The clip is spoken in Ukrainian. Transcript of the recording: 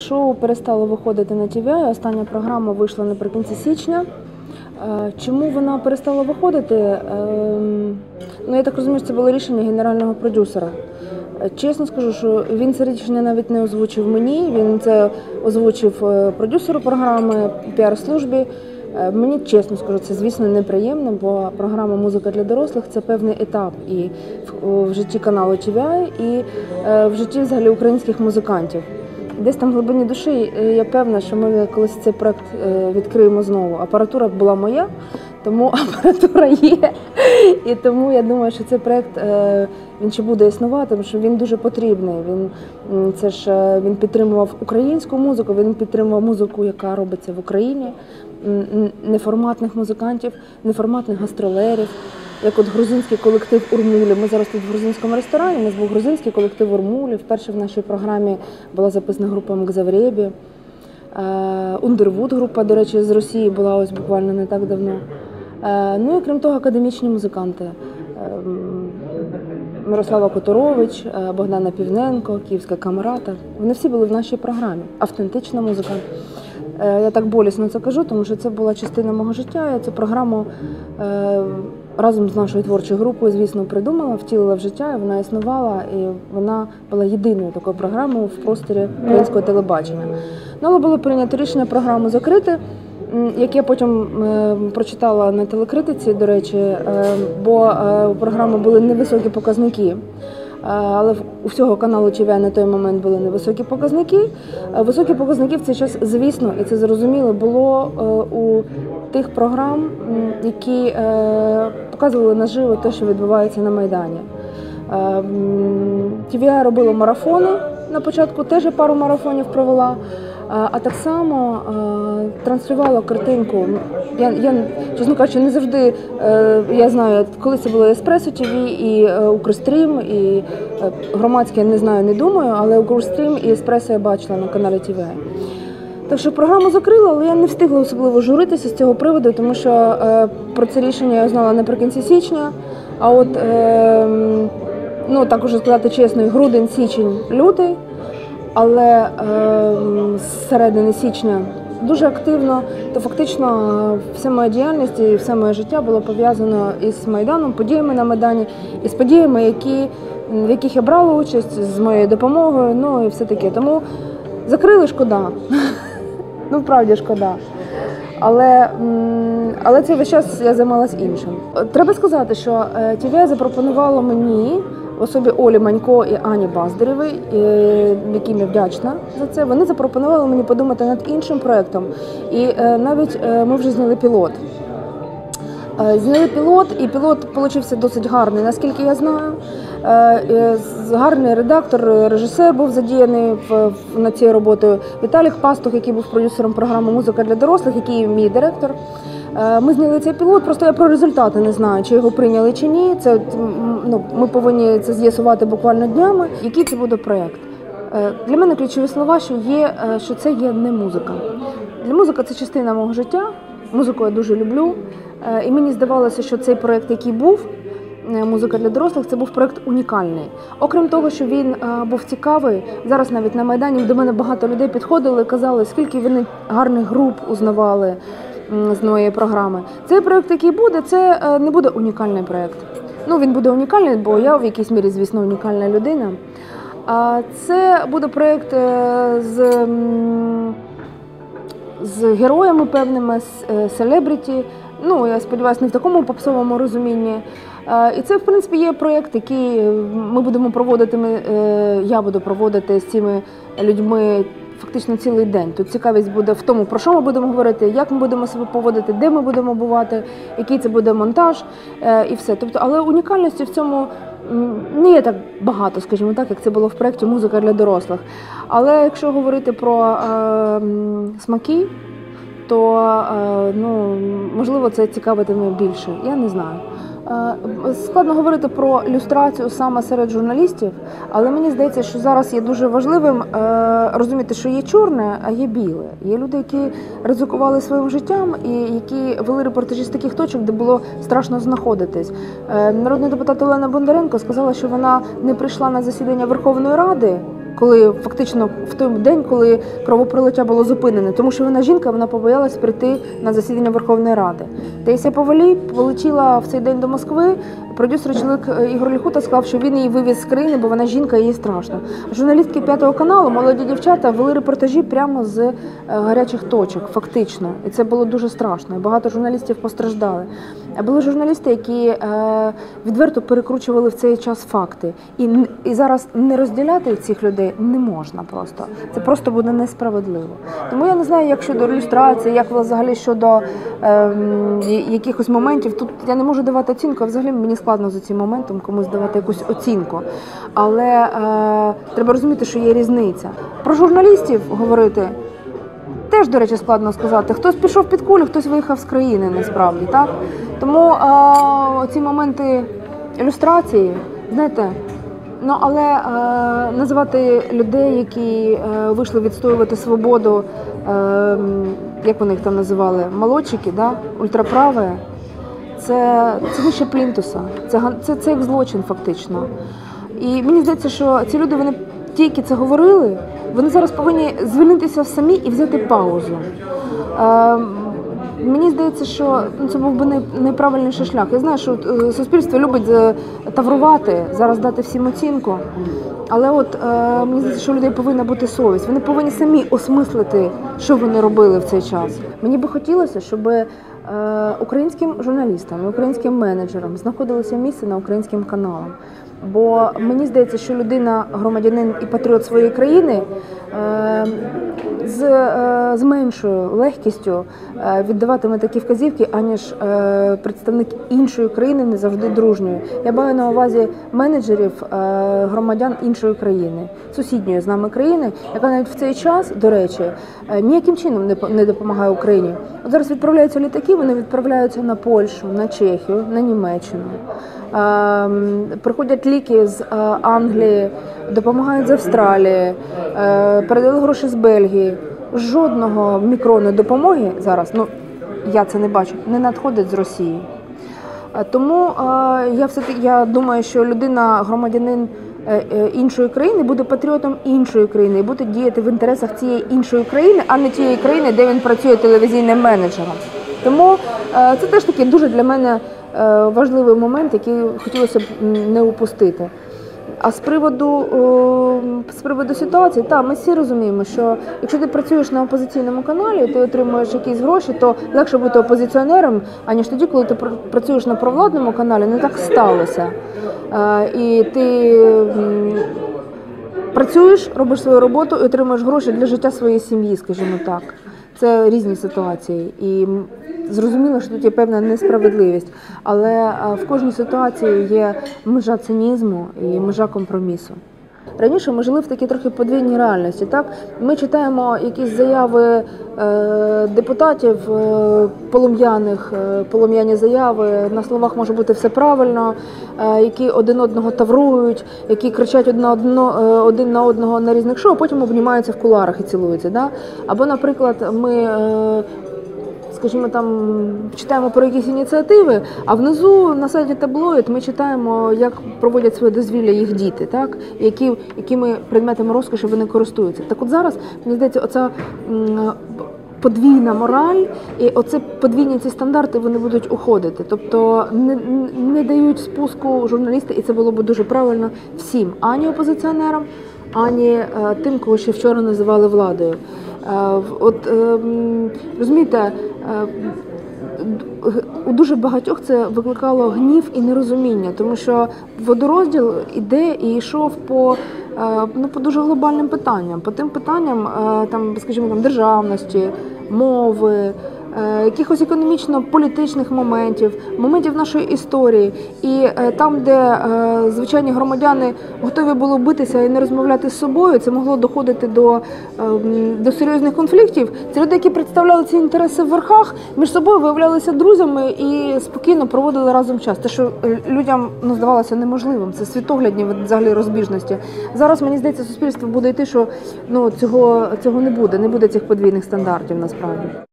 Шоу перестало виходити на TVI, остання програма вийшла наприкінці січня. Чому вона перестала виходити? Ну, я так розумію, що це було рішення генерального продюсера. Чесно скажу, що він це рішення навіть не озвучив мені, він це озвучив продюсеру програми, піар-службі. Мені, чесно скажу, це, звісно, неприємно, бо програма «Музика для дорослих» – це певний етап і в житті каналу TVI, і в житті взагалі українських музикантів. Десь там в глибині душі я певна, що ми колись цей проект відкриємо знову. Апаратура була моя, тому апаратура є. І тому я думаю, що цей проект він ще буде існувати, тому що він дуже потрібний. Він підтримував українську музику, він підтримував музику, яка робиться в Україні, неформатних музикантів, неформатних гастролерів. Як от грузинський колектив «Урмулі». Ми зараз тут в грузинському ресторані, у нас був грузинський колектив «Урмулі». Вперше в нашій програмі була записана група «Мгзаврєбі». «Ундервуд» група, до речі, з Росії була ось буквально не так давно. Ну і крім того, академічні музиканти. Мирослава Которович, Богдана Півненко, Київська камерата. Вони всі були в нашій програмі. Автентична музика. Я так болісно це кажу, тому що це була частина мого життя. Я цю програму разом з нашою творчою групою, звісно, придумала, втілила в життя, і вона існувала, і вона була єдиною такою програмою в просторі українського телебачення. Ну, але було прийнято рішення програму закрити, яке я потім прочитала на телекритиці, до речі, бо у програми були невисокі показники. Але у всього каналу TVI на той момент були невисокі показники. Високі показники в цей час, звісно, і це зрозуміло, було у тих програм, які показували наживо те, що відбувається на Майдані. TVI робило марафони на початку, теж пару марафонів провела, а так само транслювала картинку. Я, чесно кажучи, не завжди, я знаю, коли це було Еспресо ТВ і Укрстрім, і громадське, не знаю, не думаю, але Укрстрім і Еспресо я бачила на каналі TVI. Так що програму закрила, але я не встигла особливо журитися з цього приводу, тому що про це рішення я знала наприкінці січня, а от, ну так уже сказати чесно, грудень, січень, лютий, але з середини січня дуже активно, то фактично вся моя діяльність і все моє життя було пов'язано із Майданом, подіями на Майдані, і з подіями, в яких я брала участь, з моєю допомогою, ну і все таке. Тому закрили, шкода. Ну, вправді шкода. Але цей весь час я займалась іншим. Треба сказати, що TVI запропонувало мені, в особі Олі Манько і Ані Баздарєвої, яким я вдячна за це, вони запропонували мені подумати над іншим проєктом. І навіть ми вже зняли пілот. Зняли пілот, і пілот получився досить гарний, наскільки я знаю. Гарний редактор, режисер був задіяний над цією роботою. Віталій Пастух, який був продюсером програми «Музика для дорослих», який мій директор. Ми зняли цей пілот, просто я про результати не знаю, чи його прийняли чи ні. Ми повинні це з'ясувати буквально днями. Який це буде проєкт? Для мене ключові слова, що це є не музика. Для музика – це частина мого життя, музику я дуже люблю. І мені здавалося, що цей проєкт, який був, «Музика для дорослих», це був проєкт унікальний. Окрім того, що він був цікавий, зараз навіть на Майдані до мене багато людей підходили і казали, скільки вони гарних груп узнавали з моєї програми. Цей проєкт, який буде, це не буде унікальний проєкт. Ну, він буде унікальний, бо я в якійсь мірі, звісно, унікальна людина. Це буде проєкт з героями певними, з селебріті. Ну, я сподіваюся, не в такому попсовому розумінні. І це, в принципі, є проєкт, який ми будемо проводити, я буду проводити з цими людьми фактично цілий день. Тут цікавість буде в тому, про що ми будемо говорити, як ми будемо себе поводити, де ми будемо бувати, який це буде монтаж і все. Тобто, але унікальності в цьому не є так багато, скажімо так, як це було в проєкті «Музика для дорослих». Але якщо говорити про смаки, то, можливо, це цікавитиме більше. Я не знаю. Складно говорити про люстрацію саме серед журналістів, але мені здається, що зараз є дуже важливим розуміти, що є чорне, а є біле. Є люди, які ризикували своїм життям і які вели репортажі з таких точок, де було страшно знаходитись. Народний депутат Олена Бондаренко сказала, що вона не прийшла на засідання Верховної Ради коли фактично в той день, коли кровопролиття було зупинене, тому що вона жінка, вона побоялась прийти на засідання Верховної Ради. Таїсія Повалій полетіла в цей день до Москви, продюсер чоловік Ігор Ліхута сказав, що він її вивіз з країни, бо вона жінка і їй страшно. Журналістки П'ятого каналу, молоді дівчата, вели репортажі прямо з гарячих точок, фактично. І це було дуже страшно. І багато журналістів постраждали. А були журналісти, які відверто перекручували в цей час факти. І зараз не розділяти цих людей не можна просто. Це просто буде несправедливо. Тому я не знаю, як щодо ілюстрації, як взагалі щодо якихось моментів. Тут я не можу давати оцінку, а взагалі мені складно за цим моментом комусь давати якусь оцінку. Але треба розуміти, що є різниця. Про журналістів говорити теж, до речі, складно сказати. Хтось пішов під кулю, хтось виїхав з країни, насправді, так? Тому ці моменти ілюстрації, знаєте, ну, але називати людей, які вийшли відстоювати свободу, як вони їх там називали, молодчики, да? Ультраправе, це вище плінтуса, це як злочин фактично. І мені здається, що ці люди, вони тільки це говорили, вони зараз повинні звільнитися самі і взяти паузу. Мені здається, що це був би найправильніший шлях. Я знаю, що суспільство любить таврувати, зараз дати всім оцінку. Але от мені здається, що у людей повинна бути совість. Вони повинні самі осмислити, що вони робили в цей час. Мені би хотілося, щоб українським журналістам, українським менеджерам знаходилося місце на українським каналах. Бо мені здається, що людина, громадянин і патріот своєї країни з меншою легкістю віддаватиме такі вказівки, аніж представник іншої країни, не завжди дружньої. Я маю на увазі менеджерів, громадян іншої країни, сусідньої з нами країни, яка навіть в цей час, до речі, ніяким чином не допомагає Україні. От зараз відправляються літаки, вони відправляються на Польщу, на Чехію, на Німеччину. Приходять ліки з Англії, допомагають з Австралії, передали гроші з Бельгії. Жодного мікрону допомоги зараз, ну я це не бачу, не надходить з Росії. Тому я думаю, що людина, громадянин іншої країни буде патріотом іншої країни і буде діяти в інтересах цієї іншої країни, а не тієї країни, де він працює телевізійним менеджером. Тому це теж такий дуже для мене важливий момент, який хотілося б не упустити. А з приводу ситуації, так, ми всі розуміємо, що якщо ти працюєш на опозиційному каналі, ти отримуєш якісь гроші, то легше бути опозиціонером, аніж тоді, коли ти працюєш на провладному каналі, не так сталося. І ти працюєш, робиш свою роботу і отримуєш гроші для життя своєї сім'ї, скажімо так. Це різні ситуації. І зрозуміло, що тут є певна несправедливість, але в кожній ситуації є межа цинізму і межа компромісу. Раніше ми жили в такій трохи подвійній реальності. Так? Ми читаємо якісь заяви депутатів полум'яні заяви, на словах може бути все правильно, які один одного таврують, які кричать один на одного на різних шоу, а потім обнімаються в кулуарах і цілуються. Да? Або, наприклад, ми скажімо, там читаємо про якісь ініціативи, а внизу на сайті таблоїд ми читаємо, як проводять своє дозвілля їх діти, так? Якими предметами розкоші вони користуються. Так от зараз, мені здається, оця подвійна мораль і оці подвійні ці стандарти, вони будуть уходити. Тобто не дають спуску журналісти, і це було б дуже правильно всім, ані опозиціонерам, ані тим, кого ще вчора називали владою. От, розумієте, у дуже багатьох це викликало гнів і нерозуміння, тому що водорозділ іде і йшов по дуже глобальним питанням, по тим питанням, скажімо, державності, мови, якихось економічно-політичних моментів нашої історії. І там, де звичайні громадяни готові були битися і не розмовляти з собою, це могло доходити до серйозних конфліктів. Ці люди, які представляли ці інтереси в верхах, між собою виявлялися друзями і спокійно проводили разом час. Те, що людям здавалося неможливим, це світоглядні взагалі розбіжності. Зараз, мені здається, суспільство буде йти, що цього не буде цих подвійних стандартів насправді.